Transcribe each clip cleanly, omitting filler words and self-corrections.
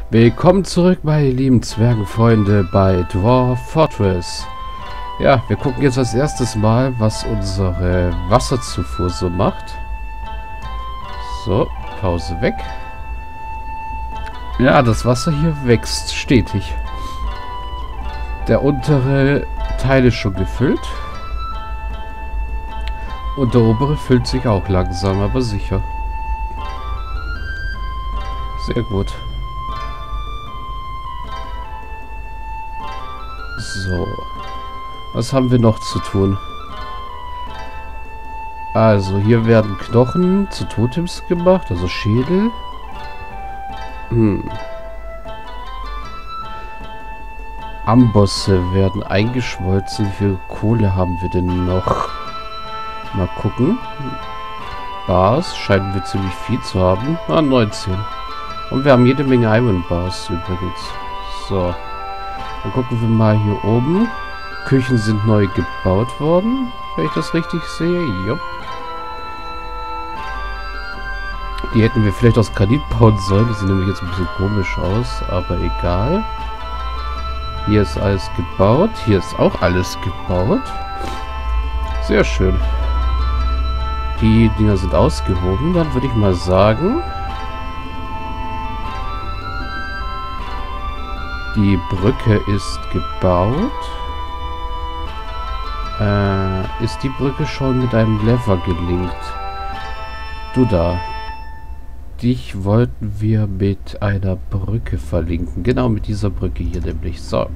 Willkommen zurück, meine lieben Zwergenfreunde, bei Dwarf Fortress. Ja, wir gucken jetzt als erstes mal, was unsere Wasserzufuhr so macht. So, Pause weg. Ja, das Wasser hier wächst stetig. Der untere Teil ist schon gefüllt. Und der obere füllt sich auch langsam, aber sicher. Sehr gut. So. Was haben wir noch zu tun? Also, hier werden Knochen zu Totems gemacht, also Schädel. Ambosse werden eingeschmolzen. Wie viel Kohle haben wir denn noch? Mal gucken. Bars scheinen wir ziemlich viel zu haben. 19. Und wir haben jede Menge Iron Bars übrigens. So. Dann gucken wir mal hier oben. Küchen sind neu gebaut worden, wenn ich das richtig sehe. Jupp. Die hätten wir vielleicht aus Granit bauen sollen. Das sieht nämlich jetzt ein bisschen komisch aus, aber egal. Hier ist alles gebaut. Hier ist auch alles gebaut. Sehr schön. Die Dinger sind ausgehoben. Dann würde ich mal sagen, die Brücke ist gebaut. Ist die Brücke schon mit einem Lever gelinkt? Du da. Dich wollten wir mit einer Brücke verlinken. Genau mit dieser Brücke hier nämlich. So.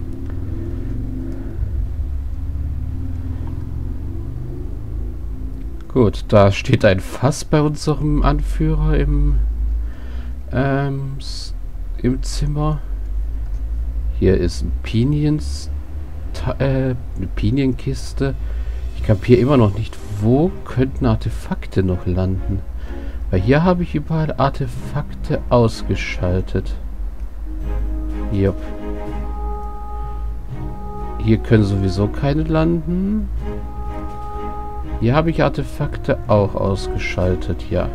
Gut, da steht ein Fass bei unserem Anführer im Zimmer. Hier ist ein eine Pinienkiste. Ich kapiere immer noch nicht, wo könnten Artefakte noch landen. Weil hier habe ich überall Artefakte ausgeschaltet. Jupp. Hier können sowieso keine landen. Hier habe ich Artefakte auch ausgeschaltet, ja.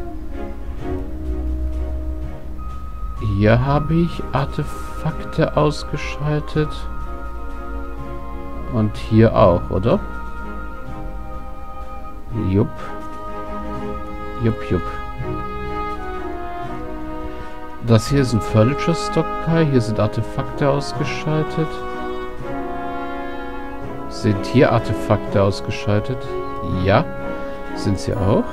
Hier habe ich Artefakte ausgeschaltet. Und hier auch, oder? Jupp. Jupp, jupp. Das hier ist ein Furniture Stockpile. Hier sind Artefakte ausgeschaltet. Sind hier Artefakte ausgeschaltet? Ja. Sind sie auch?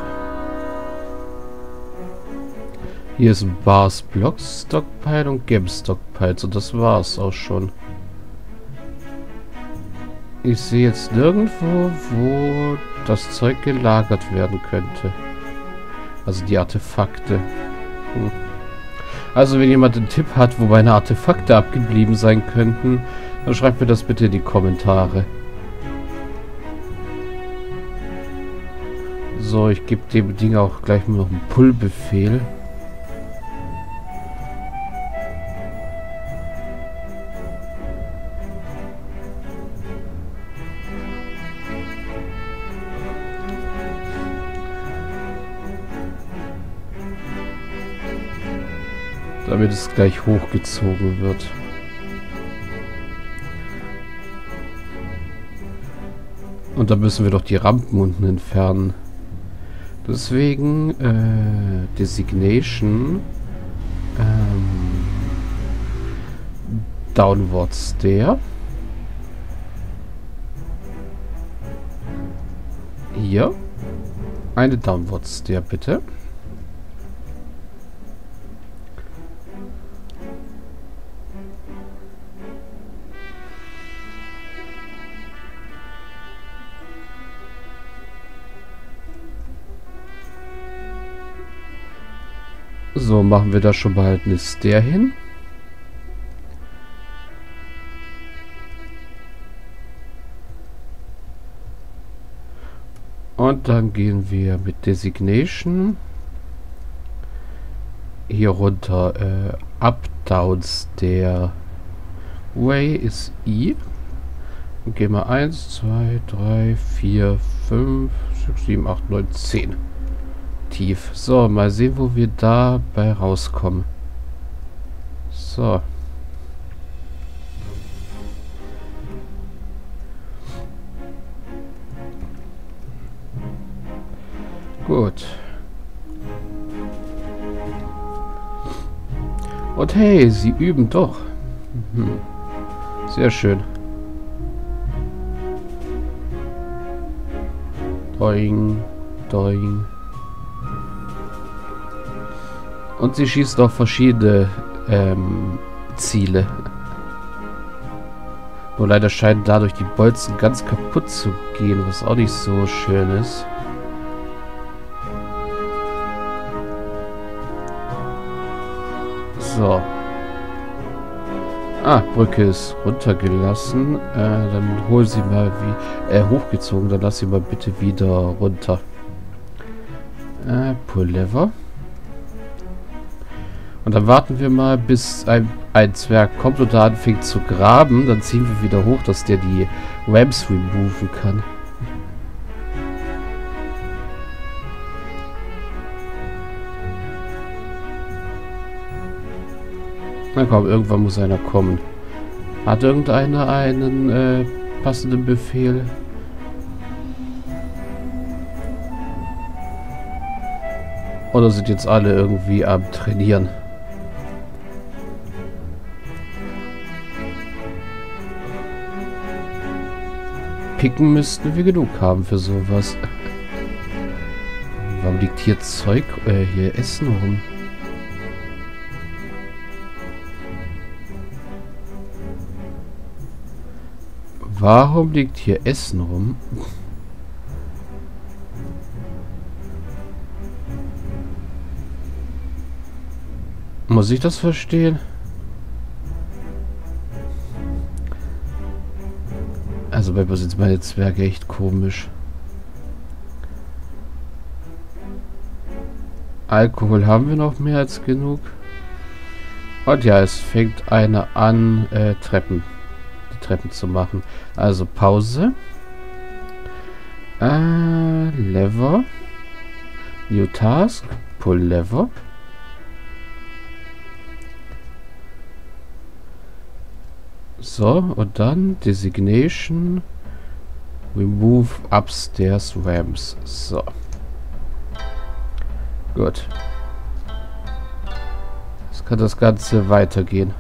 Hier ist ein Bars Blocks Stockpile und Gems Stockpiles. Und das war's auch schon. Ich sehe jetzt nirgendwo, wo das Zeug gelagert werden könnte. Also die Artefakte. Also wenn jemand einen Tipp hat, wo meine Artefakte abgeblieben sein könnten, dann schreibt mir das bitte in die Kommentare. So, ich gebe dem Ding auch gleich mal noch einen Pull-Befehl. Damit es gleich hochgezogen wird. Und da müssen wir doch die Rampen unten entfernen. Deswegen Designation Downward Stair. Hier. Eine Downward Stair, bitte. So, machen wir da schon mal halt eine Stair hin. Und dann gehen wir mit Designation hier runter. Up, down, Stair. Way ist I. Und gehen wir 1, 2, 3, 4, 5, 6, 7, 8, 9, 10. tief. So, mal sehen, wo wir dabei rauskommen. So. Gut. Und hey, sie üben doch. Mhm. Sehr schön. Doing, doing. Und sie schießt auf verschiedene Ziele. Nur leider scheinen dadurch die Bolzen ganz kaputt zu gehen, was auch nicht so schön ist. So. Ah, Brücke ist runtergelassen. Dann hol sie mal wie hochgezogen. Dann lass sie mal bitte wieder runter. Pull Lever. Und dann warten wir mal, bis ein Zwerg kommt und da anfängt zu graben. Dann ziehen wir wieder hoch, dass der die Ramps removen kann. Na komm, irgendwann muss einer kommen. Hat irgendeiner einen passenden Befehl? Oder sind jetzt alle irgendwie am Trainieren? Picken müssten wir genug haben für sowas. Warum liegt hier Zeug, hier Essen rum? Warum liegt hier Essen rum? Muss ich das verstehen? Also bei mir sind meine Zwerge echt komisch. Alkohol haben wir noch mehr als genug. Und ja, es fängt einer an, Treppen zu machen. Also Pause. Lever. New Task. Pull Lever. So, und dann Designation. Remove Upstairs Ramps. So. Gut. Jetzt kann das Ganze weitergehen.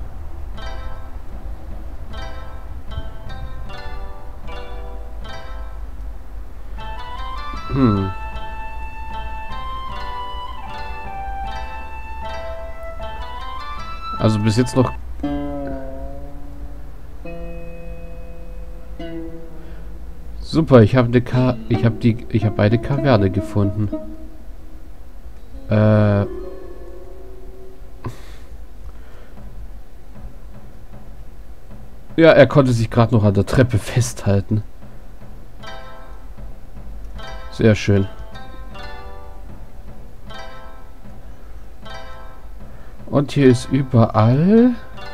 Also bis jetzt noch... Super, ich habe eine Kaverne gefunden. Ja, er konnte sich gerade noch an der Treppe festhalten. Sehr schön. Und hier ist überall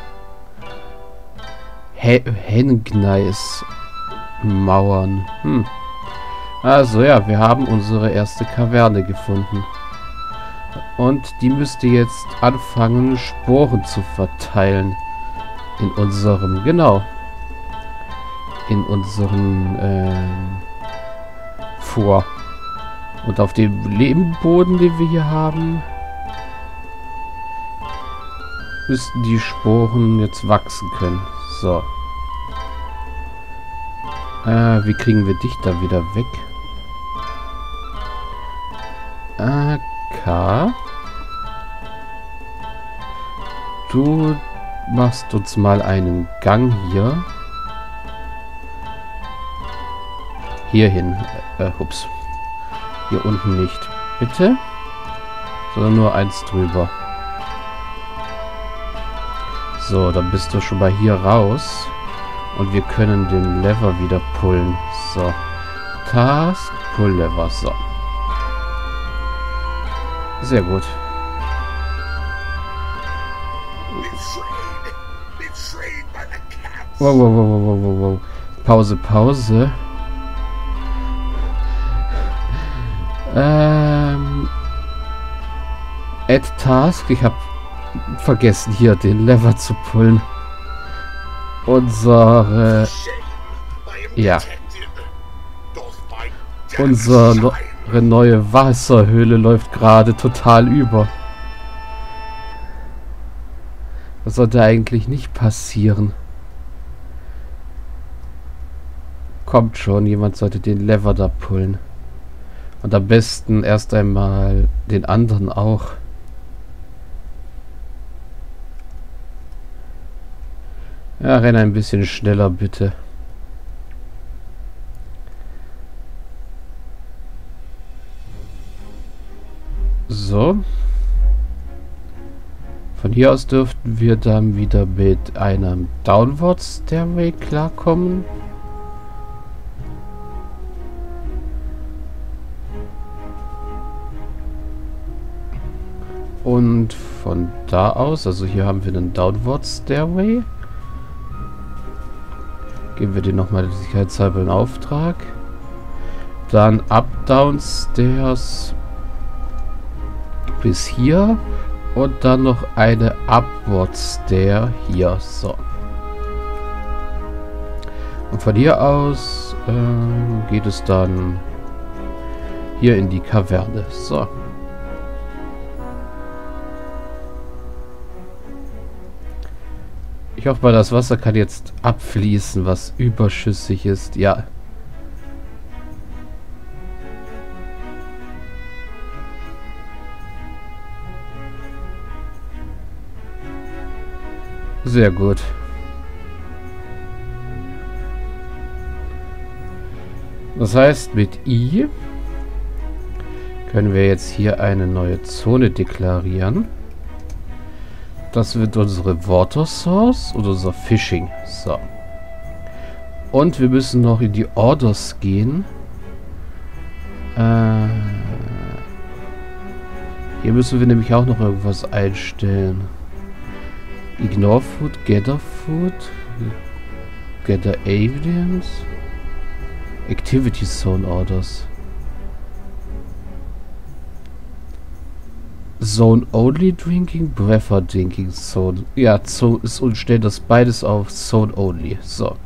Henngneis Mauern. Also ja, wir haben unsere erste Kaverne gefunden. Und die müsste jetzt anfangen, Sporen zu verteilen. In unserem, genau. In unserem Vor. Und auf dem Lehmboden, den wir hier haben, müssten die Sporen jetzt wachsen können. So. Wie kriegen wir dich da wieder weg? K. Du machst uns mal einen Gang hier. Hier hin. Ups. Hier unten nicht. Bitte? Sondern nur eins drüber. So, dann bist du schon mal hier raus. Und wir können den Lever wieder pullen. So. Task, Pull Lever. So. Sehr gut. Wow, wow, wow, wow, wow, wow. Pause, Pause. Add Task. Ich habe vergessen, hier den Lever zu pullen. Unsere... Ja. Unsere neue Wasserhöhle läuft gerade total über. Das sollte eigentlich nicht passieren. Kommt schon, jemand sollte den Lever da pullen. Und am besten erst einmal den anderen auch. Ja, renn ein bisschen schneller, bitte. So. Von hier aus dürften wir dann wieder mit einem Downward Stairway klarkommen. Und von da aus, also hier haben wir einen Downward Stairway. Geben wir den nochmal sicherheitshalber in Auftrag. Dann Up Downstairs bis hier. Und dann noch eine Upward Stair hier. So. Und von hier aus geht es dann hier in die Kaverne. So. Ich hoffe mal, das Wasser kann jetzt abfließen, was überschüssig ist. Ja. Sehr gut. Das heißt, mit I können wir jetzt hier eine neue Zone deklarieren. Das wird unsere Water Source oder unser Fishing. So. Und wir müssen noch in die Orders gehen. Hier müssen wir nämlich auch noch irgendwas einstellen. Ignore Food, Gather Food, Gather Evidence, Activity Zone Orders. Zone Only Drinking, Prefer Drinking Zone. Ja, so ist und stellt das beides auf Zone Only. So.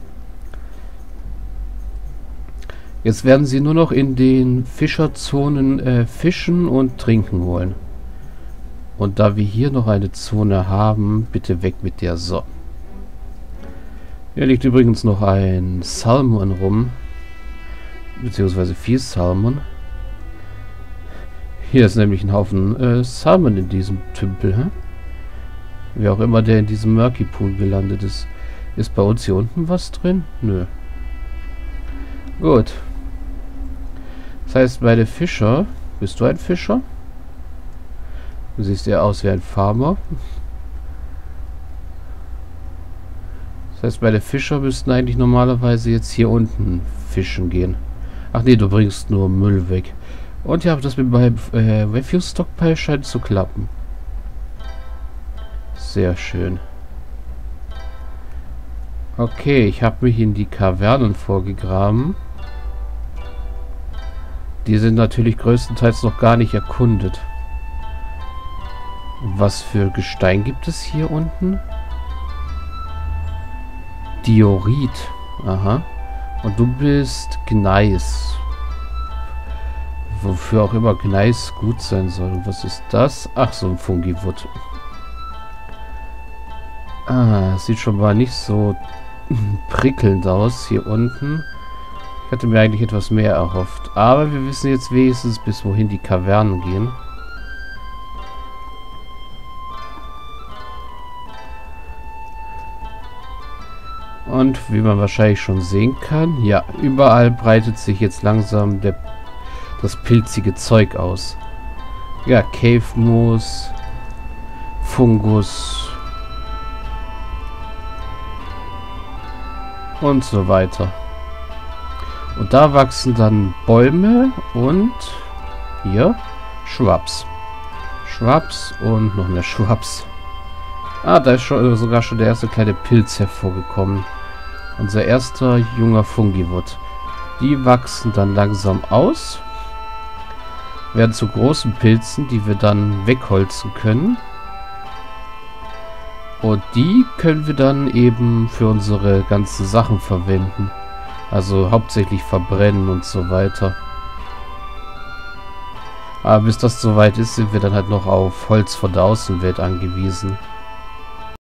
Jetzt werden sie nur noch in den Fischerzonen fischen und trinken wollen. Und da wir hier noch eine Zone haben, bitte weg mit der. So. Hier liegt übrigens noch ein Salmon rum. Beziehungsweise 4 Salmon. Hier ist nämlich ein Haufen Salmon in diesem Tümpel. Hä? Wer auch immer der in diesem Murky Pool gelandet ist. Ist bei uns hier unten was drin? Nö. Gut. Das heißt, meine Fischer... Bist du ein Fischer? Du siehst eher aus wie ein Farmer. Das heißt, meine Fischer müssten eigentlich normalerweise jetzt hier unten fischen gehen. Ach nee, du bringst nur Müll weg. Und ja, das mit meinem Refuse Stockpile scheint zu klappen. Sehr schön. Okay, ich habe mich in die Kavernen vorgegraben. Die sind natürlich größtenteils noch gar nicht erkundet. Was für Gestein gibt es hier unten? Diorit. Aha. Und du bist Gneis. Wofür auch immer Gneis gut sein soll. Und was ist das? Ach, so ein Fungiwood. Ah, sieht schon mal nicht so prickelnd aus hier unten. Ich hatte mir eigentlich etwas mehr erhofft. Aber wir wissen jetzt wenigstens, bis wohin die Kavernen gehen. Und wie man wahrscheinlich schon sehen kann, ja, überall breitet sich jetzt langsam das pilzige Zeug aus. Ja, Cave Moos, Fungus und so weiter. Und da wachsen dann Bäume und hier Shrubs. Shrubs und noch mehr Shrubs. Ah, da ist sogar schon der erste kleine Pilz hervorgekommen. Unser erster junger Fungiwood. Die wachsen dann langsam aus. Werden zu großen Pilzen, die wir dann wegholzen können. Und die können wir dann eben für unsere ganzen Sachen verwenden. Also hauptsächlich verbrennen und so weiter. Aber bis das soweit ist, sind wir dann halt noch auf Holz von der Außenwelt angewiesen.